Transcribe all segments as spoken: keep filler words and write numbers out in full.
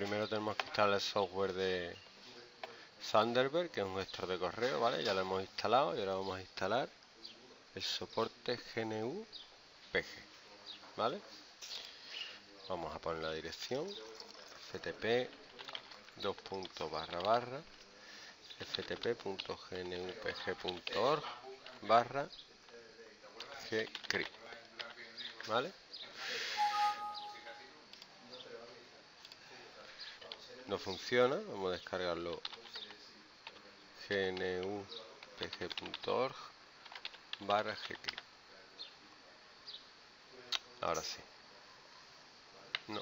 primero tenemos que instalar el software de Thunderbird, que es un gestor de correo, ¿vale? Ya lo hemos instalado y ahora vamos a instalar el soporte G N U P G, ¿vale? Vamos a poner la dirección F T P dos punto barra barra F T P punto G N U P G punto org barra gcrypt, ¿vale? No funciona, vamos a descargarlo G N U P G punto org barra gcrypt. Ahora sí. No.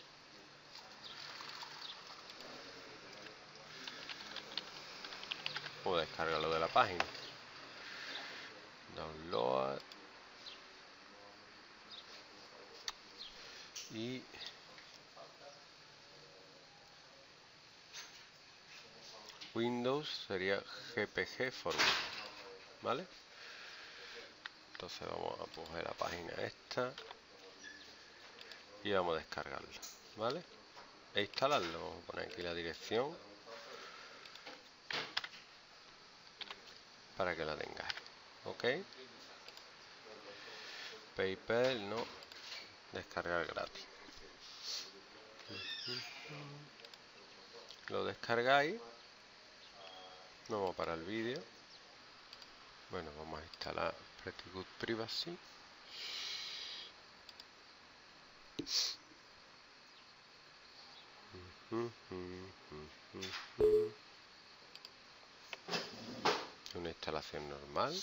Vamos a descargarlo de la página. Download. Y Windows sería G P G Format, ¿vale? Entonces vamos a coger la página esta y vamos a descargarla, ¿vale? E instalarlo. Vamos a poner aquí la dirección para que la tengáis, ¿ok? PayPal, no. Descargar gratis. Lo descargáis. Vamos para el vídeo. Bueno, vamos a instalar Pretty Good Privacy. Una instalación normal.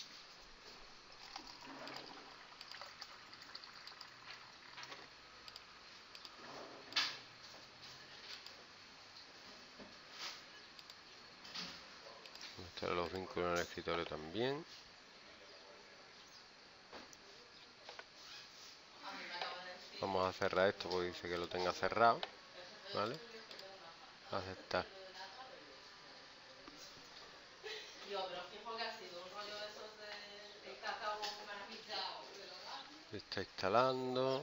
Instalar los vínculos en el escritorio también. Vamos a cerrar esto porque dice que lo tenga cerrado, ¿vale? Aceptar. Está instalando.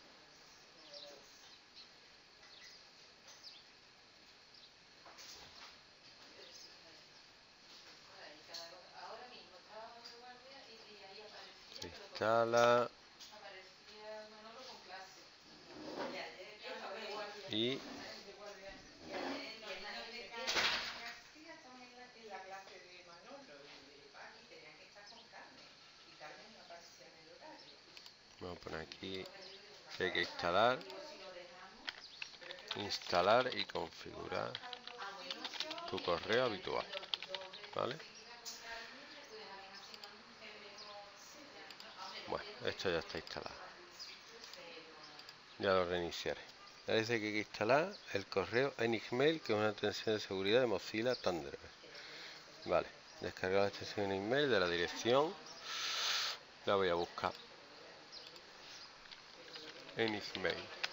Se instala. Y vamos a poner aquí que hay que instalar, instalar y configurar tu correo habitual, ¿vale? Bueno, esto ya está instalado. Ya lo reiniciaré. Ya dice que hay que instalar el correo Enigmail, que es una extensión de seguridad de Mozilla Thunderbird. Vale, descargar la extensión Enigmail de la dirección. La voy a buscar. Enigmail.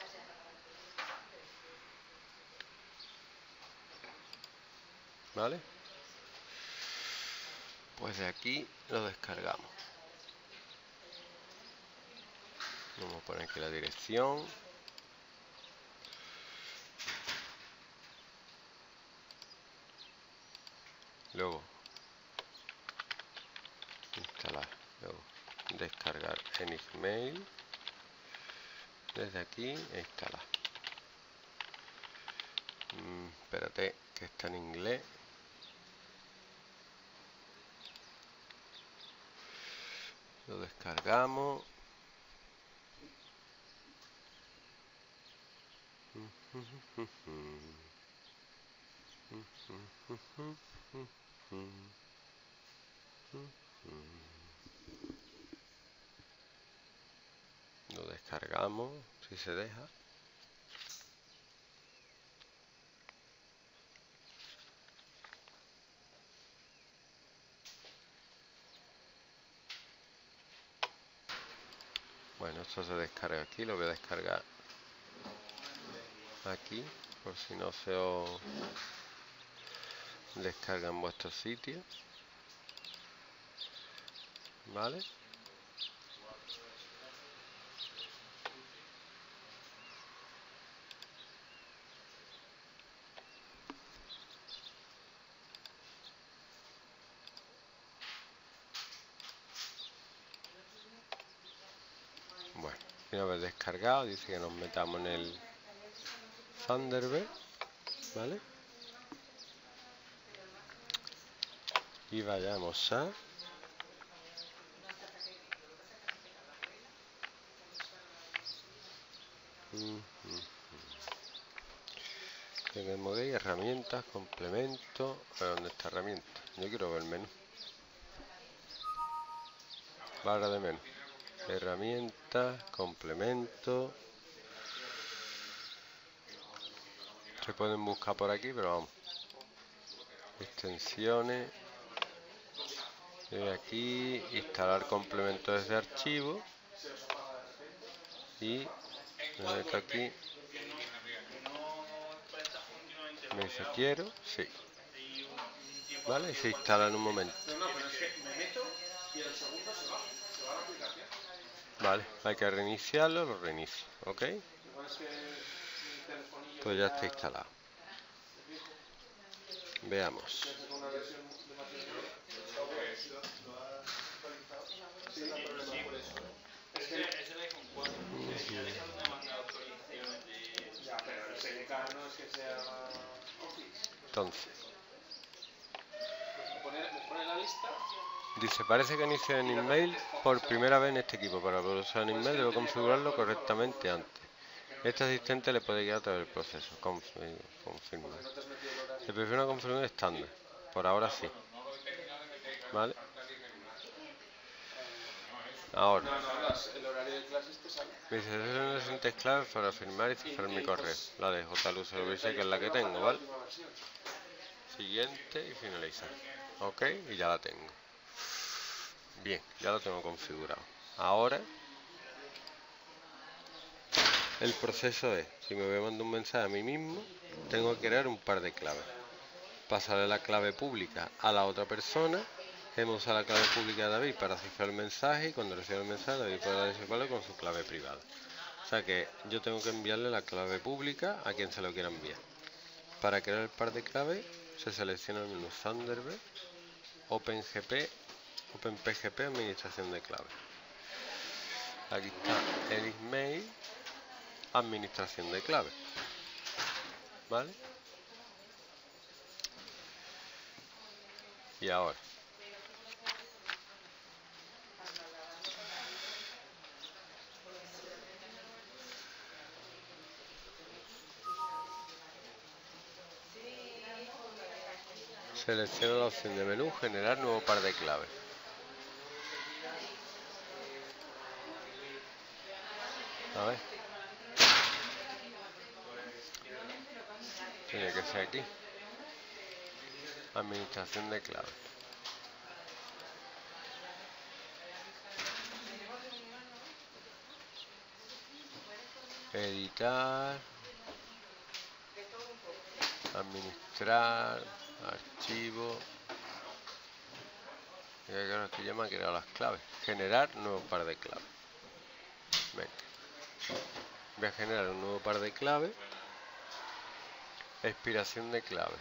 ¿Vale? Pues de aquí lo descargamos. Vamos a poner aquí la dirección. Luego instalar. Luego descargar Enigmail. Desde aquí e instalar. Mm, espérate, que está en inglés. Lo descargamos. Lo descargamos, si se deja. Bueno, esto se descarga aquí, lo voy a descargar aquí, por si no se os descarga en vuestro sitio, ¿vale? Sin haber descargado, dice que nos metamos en el Thunderbird, ¿vale? Y vayamos a tenemos ahí herramientas, complemento. ¿Dónde está herramienta? Yo quiero ver el menú. Barra de menú. Herramientas, complemento. Se pueden buscar por aquí, pero vamos. Extensiones. Y aquí instalar complementos desde archivo. Y me meto aquí. Me dice quiero, sí. Vale, y se instala en un momento. Vale, hay que reiniciarlo, lo reinicio, ¿ok? Pues ya está instalado. Veamos. Entonces, dice, parece que inició en email por primera vez en este equipo. Para poder usar en email debo configurarlo correctamente antes. Este asistente le puede guiar a través del proceso. Confirmar. Se prefiere una configuración estándar. Por ahora sí. ¿Vale? Ahora. Me dice, es una siguiente clave para firmar y cifrar mi correo. La de jluservice, que es la que tengo, ¿vale? Siguiente y finalizar. Ok, y ya la tengo. Bien, ya lo tengo configurado. Ahora, el proceso es, si me voy a mandar un mensaje a mí mismo, tengo que crear un par de claves. Pasarle la clave pública a la otra persona. Hemos usado la clave pública de David para cifrar el mensaje y cuando reciba el mensaje David podrá descifrarlo con su clave privada. O sea que yo tengo que enviarle la clave pública a quien se lo quiera enviar. Para crear el par de claves se selecciona el menú Thunderbird, OpenGP, OpenPGP, administración de claves. Aquí está el email, administración de claves. ¿Vale? Y ahora. Selecciono la opción de menú, generar nuevo par de claves. A ver. Tiene que ser aquí. Administración de claves. Editar. Administrar. Archivo. Y ahora aquí ya me han creado las claves. Generar nuevo par de claves. Venga. Voy a generar un nuevo par de claves. Expiración de clave.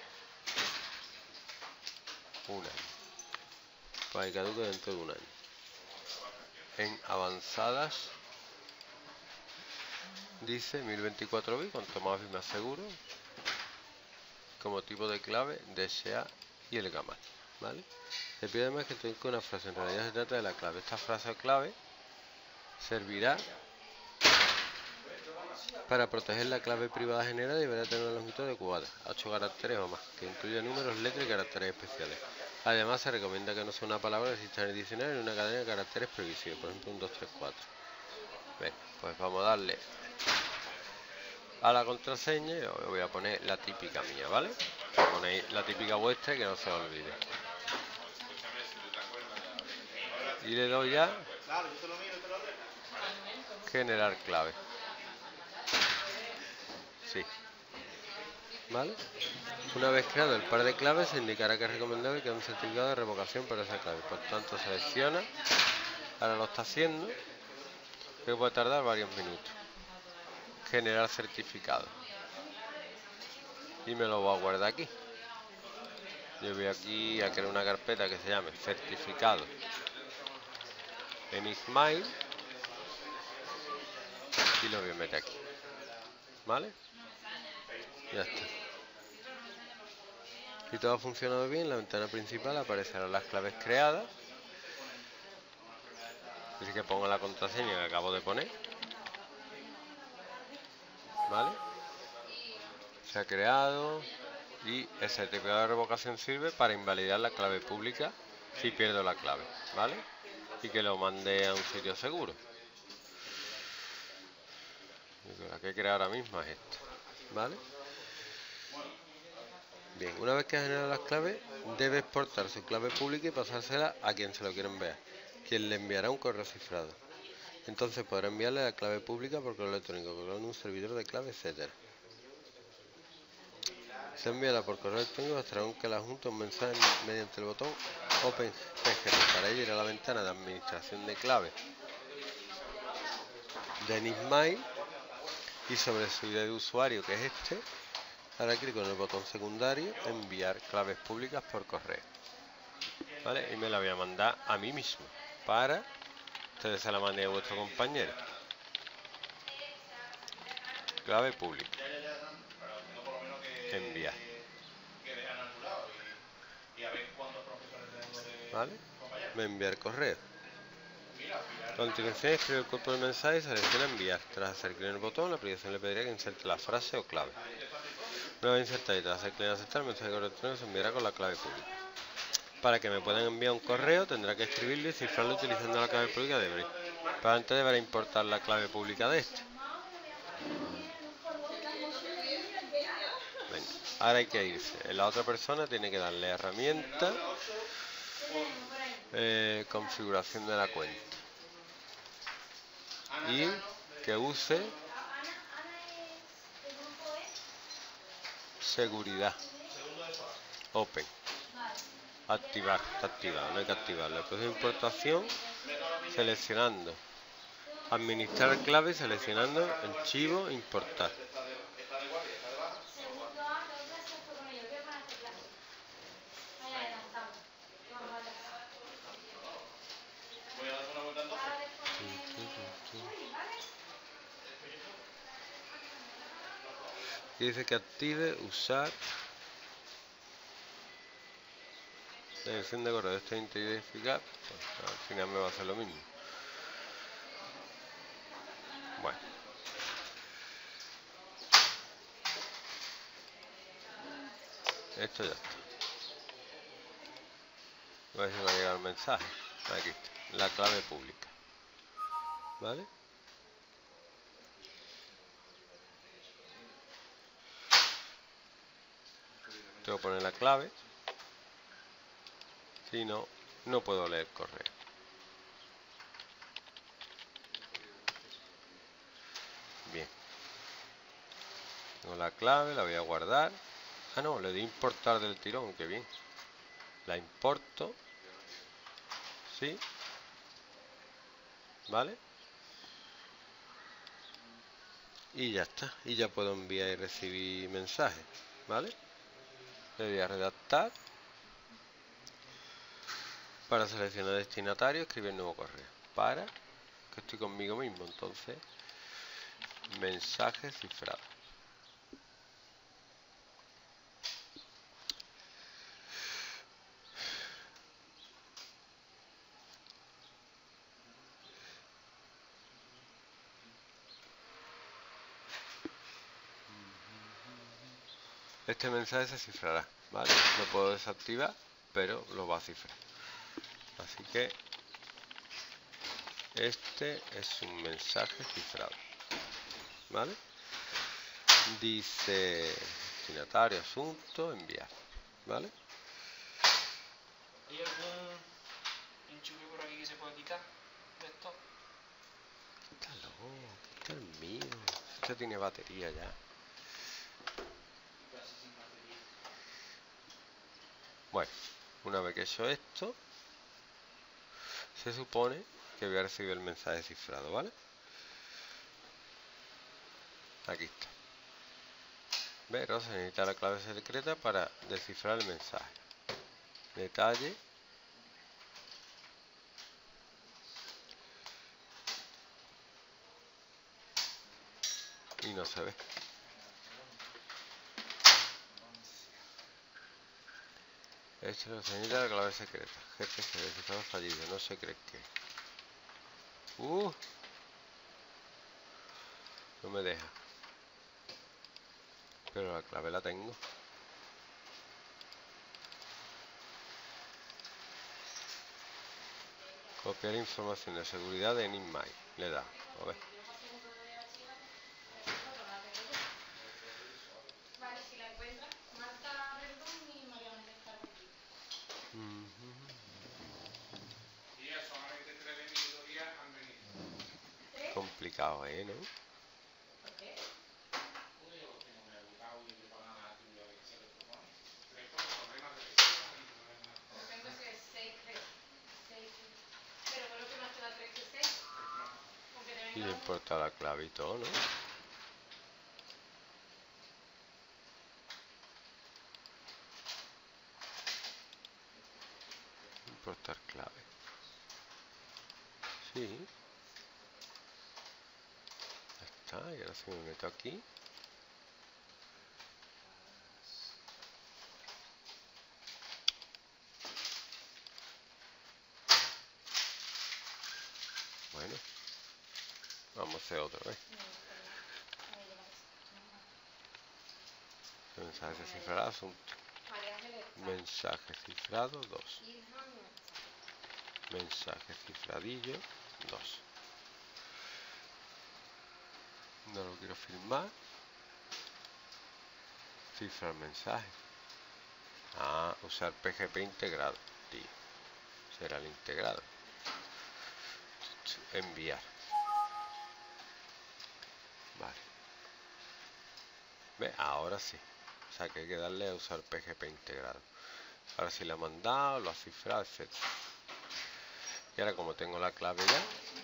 Un año. Para que caduque dentro de un año. En avanzadas dice mil veinticuatro bits, cuanto más bits más seguro. Como tipo de clave D S A y el gamal. ¿Vale? Se pide además que tenga una frase. En realidad se trata de la clave. Esta frase o clave servirá para proteger la clave privada generada y deberá tener una longitud adecuada, ocho caracteres o más, que incluya números, letras y caracteres especiales. Además, se recomienda que no sea una palabra que exista en el diccionario en una cadena de caracteres previsibles, por ejemplo un dos tres cuatro. Venga, pues vamos a darle a la contraseña y voy a poner la típica mía, ¿vale? Ponéis la típica vuestra y que no se os olvide. Y le doy ya generar clave. Sí. ¿Vale? Una vez creado el par de claves, se indicará que es recomendable que haya un certificado de revocación para esa clave. Por tanto, selecciona. Ahora lo está haciendo. Que puede tardar varios minutos. Generar certificado. Y me lo voy a guardar aquí. Yo voy aquí a crear una carpeta que se llame certificado en Ismail. y lo voy a meter aquí, ¿vale? Ya está. Si todo ha funcionado bien, en la ventana principal aparecerán las claves creadas. Así que pongo la contraseña que acabo de poner, ¿vale? Se ha creado y el certificado de revocación sirve para invalidar la clave pública si pierdo la clave, ¿vale? Y que lo mande a un sitio seguro. La que he creado ahora mismo es esta, ¿vale? Bien, una vez que ha generado las claves, debe exportar su clave pública y pasársela a quien se lo quiera enviar, quien le enviará un correo cifrado. Entonces podrá enviarle la clave pública por correo electrónico, correo en un servidor de clave, etcétera. Se enviará por correo electrónico, bastará con que le adjunte un mensaje mediante el botón OpenPGP. Para ello irá a la ventana de administración de clave de Enigmail y sobre su I D de usuario, que es este, hará clic con el botón secundario enviar claves públicas por correo, ¿vale? Y me la voy a mandar a mí mismo para ustedes se la manden a vuestro compañero. Clave pública, enviar, ¿vale? Me envía el correo. A continuación escribe el cuerpo del mensaje y selecciona enviar. Tras hacer clic en el botón, la aplicación le pedirá que inserte la frase o clave. Una vez insertada y tras hacer clic en aceptar, el mensaje correspondiente se enviará con la clave pública. Para que me puedan enviar un correo, tendrá que escribirlo y cifrarlo utilizando la clave pública de Brave. Pero antes deberá importar la clave pública de este. Venga, ahora hay que irse. La otra persona tiene que darle herramienta, eh, configuración de la cuenta y que use seguridad open. Activar, está activado, no hay que activarlo. El proceso de importación, seleccionando administrar clave, seleccionando el archivo importar. Y dice que active usar la dirección de correo. Esto es identificar, pues al final me va a hacer lo mismo. Bueno, esto ya está. A ver si me ha llegado el mensaje. Aquí está, la clave pública, ¿vale? Tengo que poner la clave, si no, no puedo leer correo. Bien, tengo la clave, la voy a guardar. Ah, no, le di importar del tirón, qué bien. La importo, sí, ¿vale? Y ya está, y ya puedo enviar y recibir mensajes, ¿vale? Le voy a redactar. Para seleccionar destinatario, escribir el nuevo correo. Para, que estoy conmigo mismo, entonces, mensaje cifrado. Este mensaje se cifrará, ¿vale? Lo puedo desactivar, pero lo va a cifrar. Así que este es un mensaje cifrado, ¿vale? Dice destinatario, asunto, enviar, ¿vale? ¿Hay algún enchufe por aquí que se pueda quitar de esto? Quítalo, quita el mío. Este tiene batería ya. Bueno, una vez que he hecho esto, se supone que voy a recibir el mensaje cifrado, ¿vale? Aquí está. Pero se necesita la clave secreta para descifrar el mensaje. Detalle. no se ve. Hecho la señal de la clave secreta. G P G verificado fallido. No se cree que. Uh. No me deja. Pero la clave la tengo. Copiar información de seguridad de Enigmail. Le da. A ver. Complicado, ¿eh? ¿No? Y le importa la clave y todo, ¿no? Importar clave. Sí. Ya está. Y ahora si me meto aquí. Bueno. Vamos a hacer otra vez. Mensaje cifrado, asunto. Mensaje cifrado, dos. Mensaje cifradillo, dos. No lo quiero firmar. Cifrar mensaje. Ah, usar P G P integrado. Tío. Será el integrado. Enviar. Vale. Ve, ahora sí. O sea que hay que darle a usar P G P integrado. Ahora sí le ha mandado, lo ha cifrado, etcétera. Y ahora como tengo la clave ya.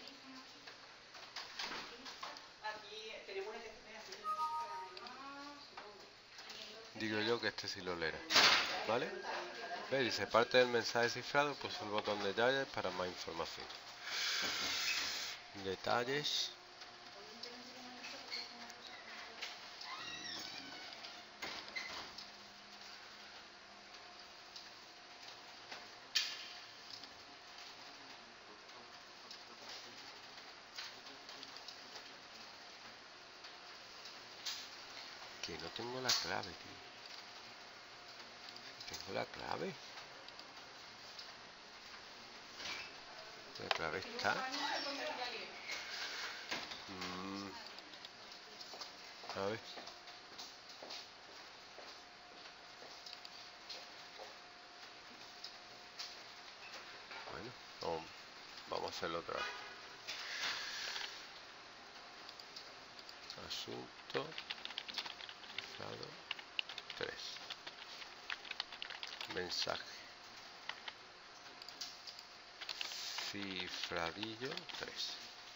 Digo yo que este sí lo leerá. ¿Vale? Ve, dice parte del mensaje cifrado, pues el botón de detalles para más información. Detalles. Que no tengo la clave, tío. Tengo la clave. La clave está. Mm. A ver. Bueno, vamos, vamos a hacerlo otra vez. Asunto. Cifrado. tres. Mensaje. Cifradillo tres.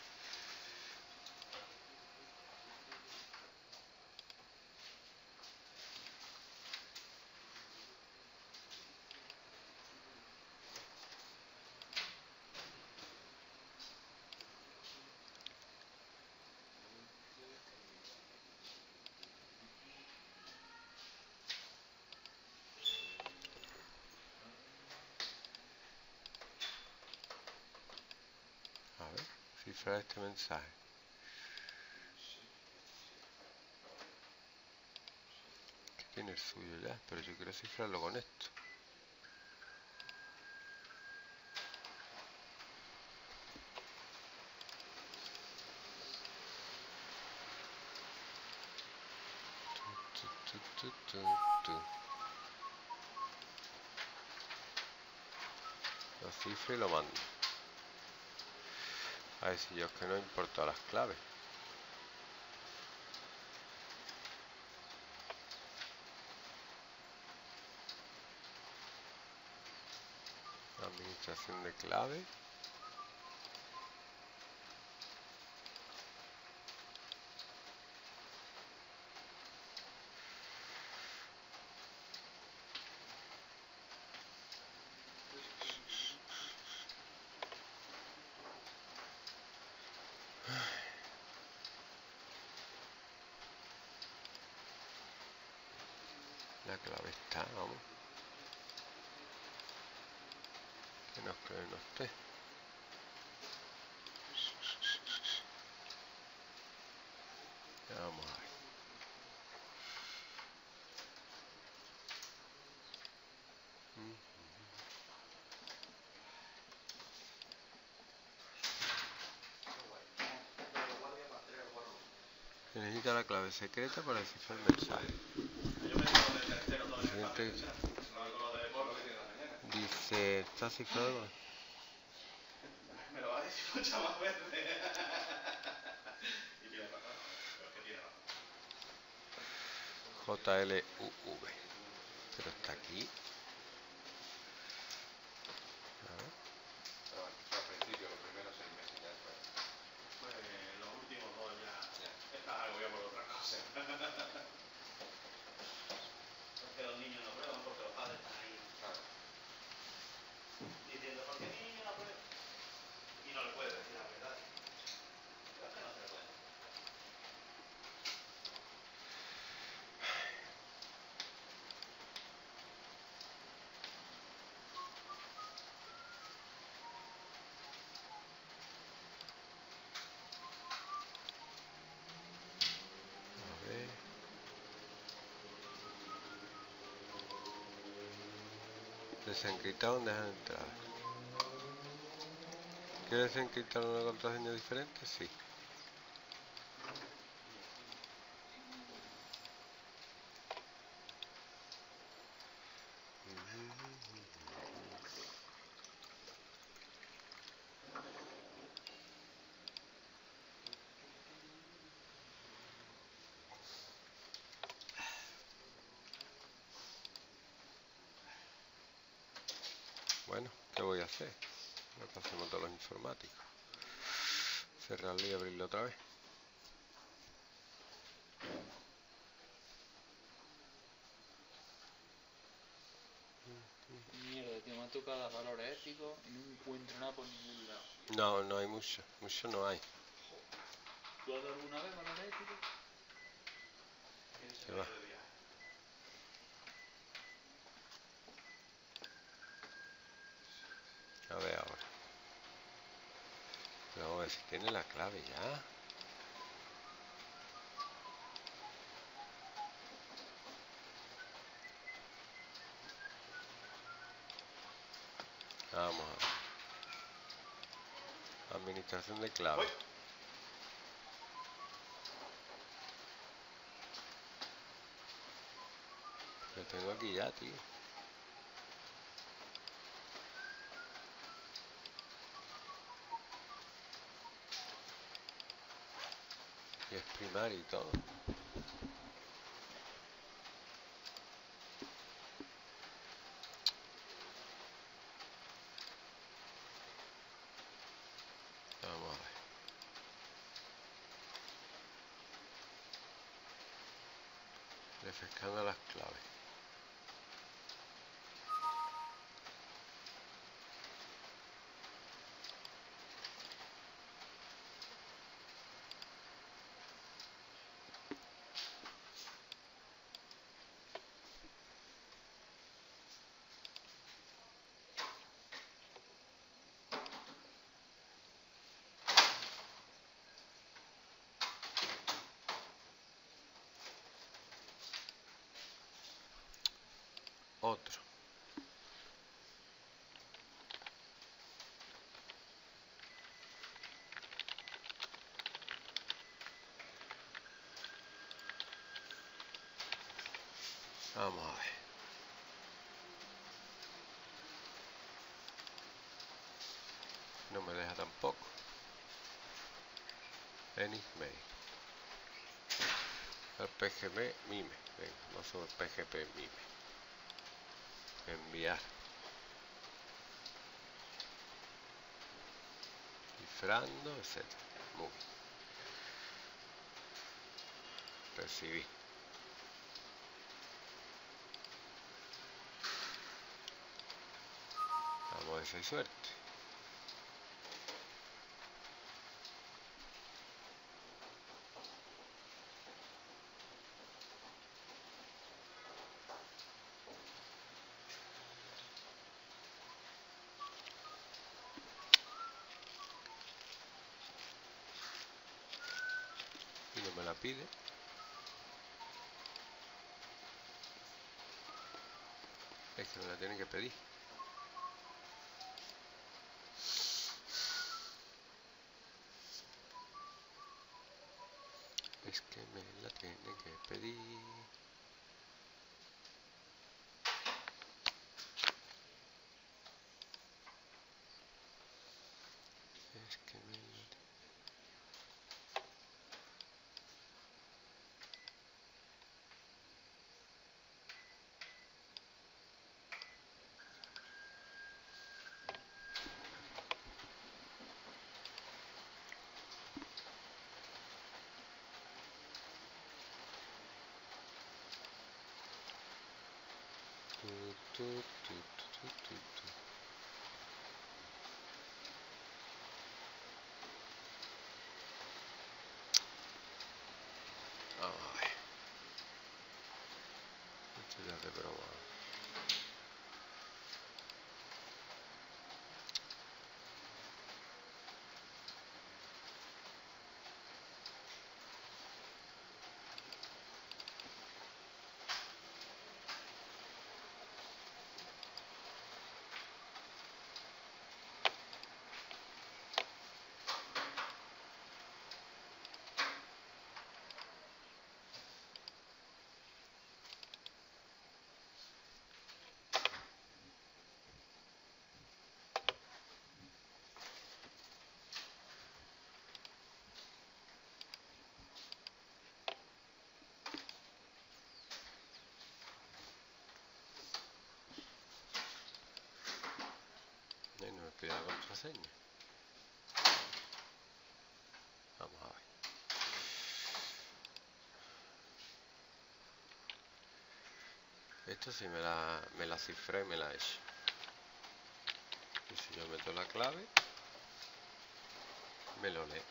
A ver, cifrar este mensaje. Que tiene el suyo ya, pero yo quiero cifrarlo con esto. Tu, tu, tu, tu. Lo cifro y lo mando. A ver si yo es que no importo las claves. Administración de clave. La clave está, vamos. Que no creo que no esté. Vamos a ver. Se necesita la clave secreta para descifrar el mensaje. El siguiente dice, está cifrado. Me lo va a decir muchas más veces. Y tiene razón, pero es que tiene razón. J L U V. Pero está aquí. Pero bueno, al principio, los primeros seis meses ya después. Pues los últimos dos ya, ya. Estás agobiado por otras cosas. Porque los niños no prueban, porque los padres están ahí. Claro. Diciendo, ¿por qué mi niño no prueba? Y no le puedes decir la verdad. ¿Por qué no se le puede? A ver. Desencriptado, dejan entrar. ¿Quieres desencriptar una contraseña diferente? Sí. Bueno, ¿qué voy a hacer? Lo que hacemos todos los informáticos. Cerrarlo y abrirlo otra vez. Mierda, tío, me ha tocado valores éticos y no encuentro nada por ningún lado. No, no hay mucho. Mucho no hay. ¿Tú has dado alguna vez valores éticos? Se va. A ver ahora. Pero vamos a ver si tiene la clave ya. Vamos a ver. Administración de clave. Lo tengo aquí ya, tío. Y es primario y todo. Vamos a ver. Refrescando las claves. Otro. Vamos a ver. No me deja tampoco. Enigmail. El P G P Mime. Venga, vamos a ver P G P Mime. Enviar. Cifrando, etcétera. Muy bien. Recibí. Vamos a ver si hay suerte. pide. Es que me la tienen que pedir. Es que me la tienen que pedir. Es que me la tu, tu, tu, tu, tu, tu. Vamos a ver. Esto ya es de broma. Y no me pide la contraseña. Vamos a ver. Esto sí me la, me la cifré y me la he hecho. Y si yo meto la clave, me lo lee.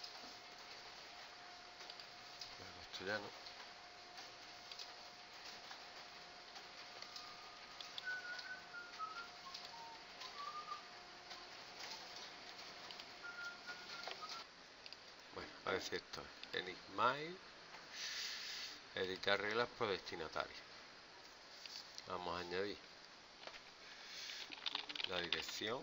Pero esto ya no. Bueno, a ver si esto es Enigmail, editar reglas por destinatario. Vamos a añadir la dirección.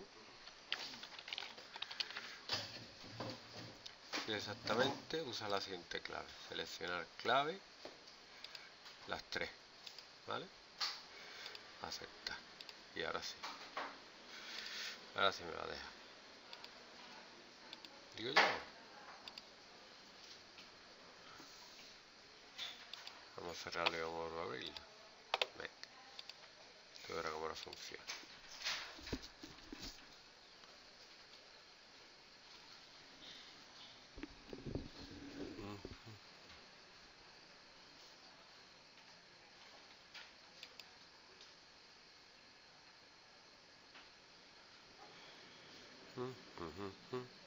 Y exactamente usa la siguiente clave. Seleccionar clave, las tres, ¿vale? Aceptar. Y ahora sí. Ahora sí me va a dejar. Digo yo. Vamos a cerrarlo y vamos a abrirlo. Venga. Esto verá cómo no funciona. Mm, mm, mm, mm.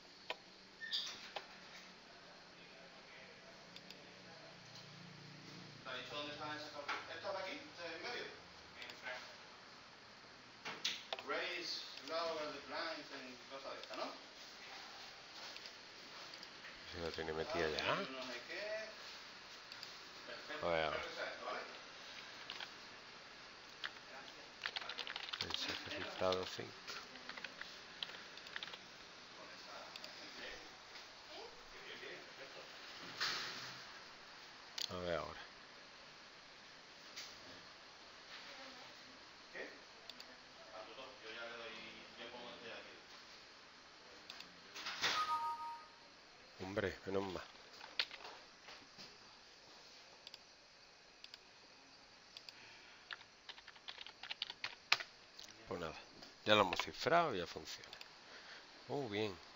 ¿Te ha dicho dónde están esas cartas? ¿Esta de aquí? ¿Esta en medio? Enfrente. Raise, lower the blinds y cosas de esta, ¿no? Se lo tiene metida ya. Ah, no sé qué. Perfecto. A ver, Espero que sea esto, ¿vale? mensaje cifrado cinco. Con esa. Bien. Bien, bien, bien. Perfecto. A ver ahora. ¿Qué? Al tutor. Yo ya le doy. Yo pongo este de aquí. Hombre, menos mal. Pues nada, ya lo hemos cifrado y ya funciona. Muy bien.